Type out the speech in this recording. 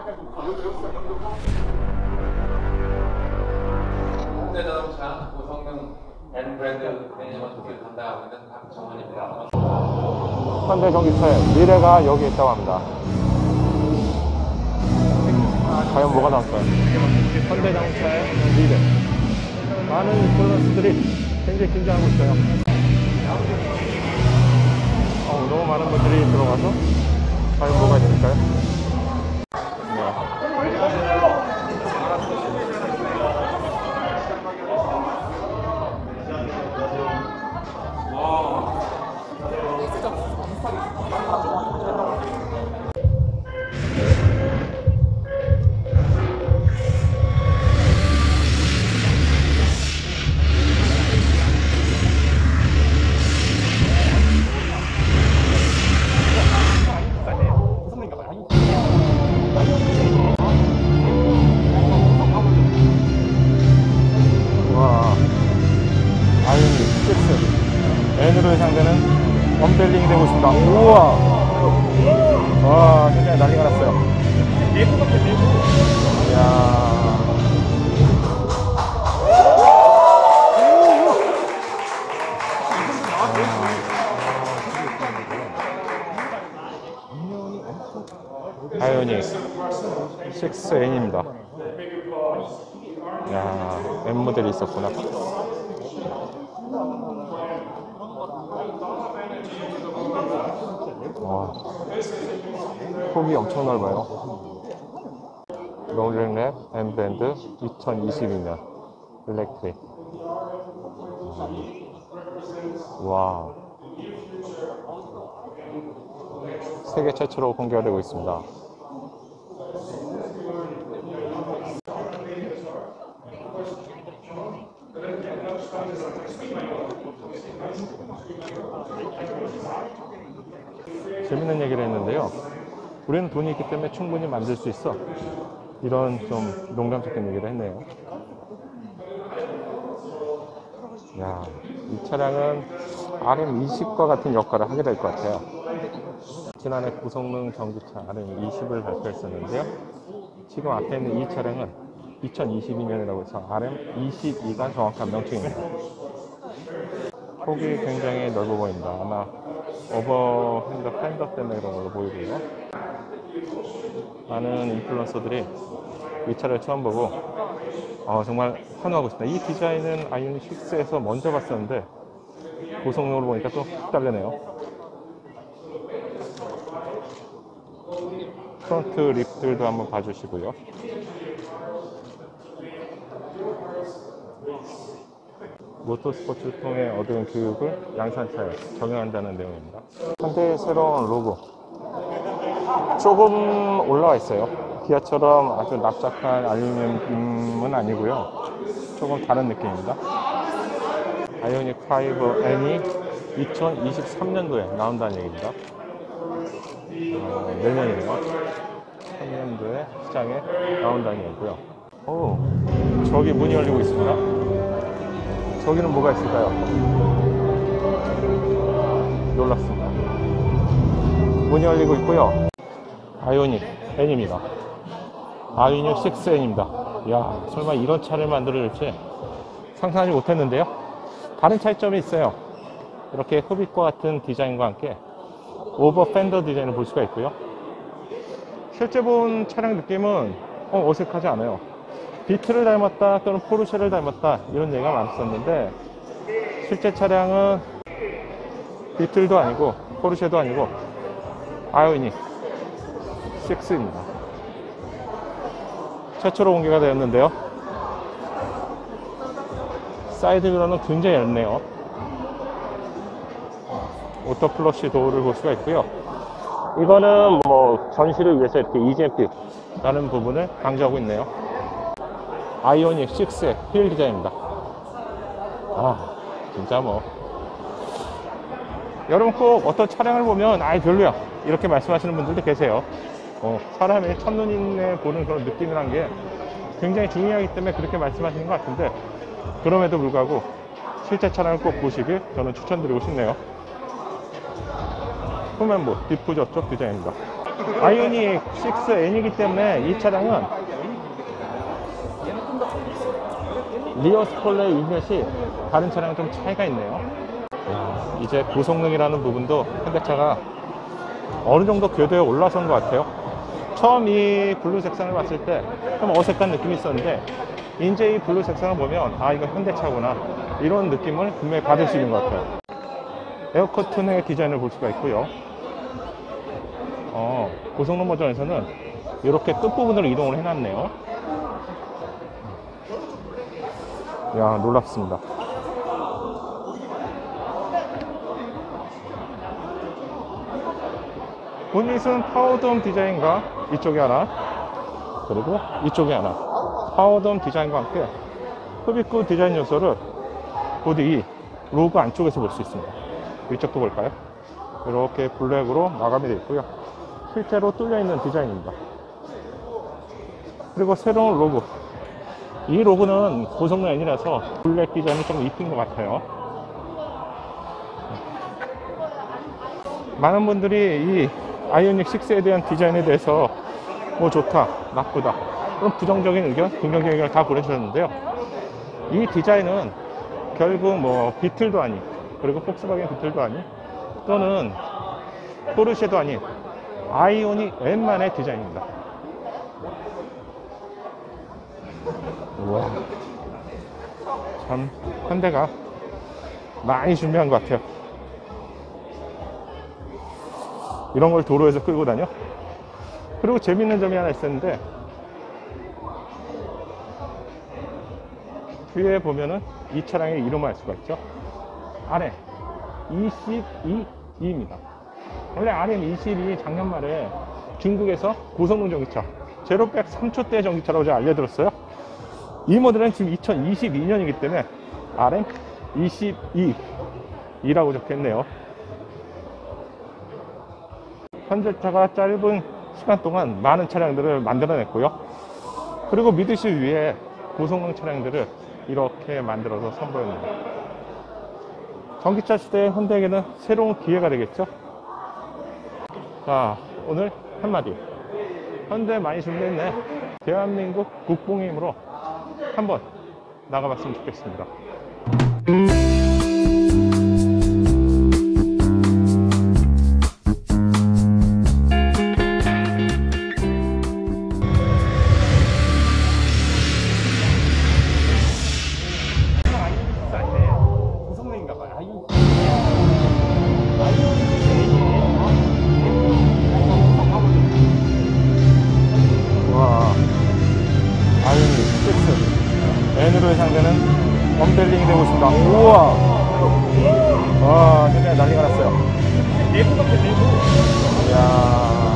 현대자동차 고성능 N브랜드 매니지먼트 팀을 담당하고 있는 박정원입니다. 현대전기차의 미래가 여기 있다고 합니다. 과연 뭐가 나올까요? 현대자동차의 미래. 많은 인플루언서들이 굉장히 긴장하고 있어요. 너무 많은 분들이 들어가서 과연 뭐가 있을까요? N으로 예상되는 언벨링이 되고 있습니다. 우와! 와, 굉장히 난리가 났어요. 이야. 아이오닉 6N입니다. 이야, N 모델이 있었구나. 와, 폭이 엄청 넓어요. 롱랭랩 N밴드 2022년 일렉트릭. 와, 세계 최초로 공개가 되고 있습니다. 재밌는 얘기를 했는데요. 우리는 돈이 있기 때문에 충분히 만들 수 있어. 이런 좀 농담 섞인 얘기를 했네요. 야, 이 차량은 RM20과 같은 역할을 하게 될 것 같아요. 지난해 고성능 전기차 RM20을 발표했었는데요. 지금 앞에 있는 이 차량은 2022년이라고 해서 RM22가 정확한 명칭입니다. 폭이 굉장히 넓어 보입니다. 아마 오버핸드 팬더 때문에 그런 걸로 보이고요. 많은 인플루언서들이 이 차를 처음 보고 정말 환호하고 있습니다. 이 디자인은 아이오닉 6에서 먼저 봤었는데 고성능으로 보니까 또 훅 다르네요. 프론트 립들도 한번 봐주시고요. 모터스포츠를 통해 얻은 교육을 양산차에 적용한다는 내용입니다. 현대의 새로운 로고 조금 올라와 있어요. 기아처럼 아주 납작한 알루미늄은 아니고요. 조금 다른 느낌입니다. 아이오닉 5N이 2023년도에 나온다는 얘기입니다. 내년이네요. 3년도에 시장에 나온다는 얘기고요. 오, 저기 문이 열리고 있습니다. 저기는 뭐가 있을까요? 놀랍습니다. 문이 열리고 있고요. 아이오닉 N입니다. 아이오닉 6N입니다. 이야, 설마 이런 차를 만들어줄지 상상하지 못했는데요. 다른 차이점이 있어요. 이렇게 흡입과 같은 디자인과 함께 오버 팬더 디자인을 볼 수가 있고요. 실제 본 차량 느낌은 어색하지 않아요. 비트를 닮았다 또는 포르쉐를 닮았다 이런 얘기가 많았었는데 실제 차량은 비틀도 아니고 포르쉐도 아니고 아이오닉 6입니다. 최초로 공개가 되었는데요. 사이드 미러는 굉장히 얇네요. 오토 플러시 도어를 볼 수가 있고요. 이거는 뭐 전시를 위해서 이렇게 EGMP라는 부분을 강조하고 있네요. 아이오닉 6의 휠 디자인입니다. 진짜 뭐 여러분 꼭 어떤 차량을 보면 별로야 이렇게 말씀하시는 분들도 계세요. 사람의 첫눈에 보는 그런 느낌이란 게 굉장히 중요하기 때문에 그렇게 말씀하시는 것 같은데 그럼에도 불구하고 실제 차량을 꼭 보시길 저는 추천드리고 싶네요. 후면부 디프저 쪽 디자인입니다. 아이오닉 6N이기 때문에 이 차량은 리어 스포일러 유닛이 다른 차량은 좀 차이가 있네요. 이제 고성능이라는 부분도 현대차가 어느 정도 궤도에 올라선 것 같아요. 처음 이 블루 색상을 봤을 때 좀 어색한 느낌이 있었는데 이제 이 블루 색상을 보면 아, 이거 현대차구나, 이런 느낌을 분명히 받을 수 있는 것 같아요. 에어커튼의 디자인을 볼 수가 있고요. 고성능 버전에서는 이렇게 끝부분으로 이동을 해놨네요. 야, 놀랍습니다. 보닛은 파워돔 디자인과 이쪽에 하나, 그리고 이쪽에 하나, 파워돔 디자인과 함께 흡입구 디자인 요소를 모두 이 로고 안쪽에서 볼 수 있습니다. 이쪽도 볼까요? 이렇게 블랙으로 마감이 되어 있고요. 실제로 뚫려 있는 디자인입니다. 그리고 새로운 로고, 이 로고는 고성능 N이라서 블랙 디자인이 좀 이쁜 것 같아요. 많은 분들이 이 아이오닉 6에 대한 디자인에 대해서 뭐 좋다, 나쁘다, 그런 부정적인 의견, 긍정적인 의견을 다 보내주셨는데요. 이 디자인은 결국 뭐 비틀도 아닌, 그리고 폭스바겐 비틀도 아닌, 또는 포르쉐도 아닌 아이오닉 N만의 디자인입니다. 우와, 참 현대가 많이 준비한 것 같아요. 이런 걸 도로에서 끌고 다녀? 그리고 재밌는 점이 하나 있었는데, 뒤에 보면은 이 차량의 이름을 알 수가 있죠. RM22E입니다. 원래 RM22 작년 말에 중국에서 고성능 전기차, 제로백 3초대 전기차라고 제가 알려드렸어요. 이 모델은 지금 2022년이기 때문에 RM22E라고 적혀있네요. 현대차가 짧은 시간 동안 많은 차량들을 만들어냈고요. 그리고 믿으실 위해 고성능 차량들을 이렇게 만들어서 선보였습니다. 전기차 시대의 현대에게는 새로운 기회가 되겠죠. 자, 오늘 한마디. 현대 많이 준비했네. 대한민국 국뽕의 힘으로 한번 나가봤으면 좋겠습니다. N으로 예상되는 언벨링이 되고 있습니다. 우와! 와, 현재 난리가 났어요. 이야.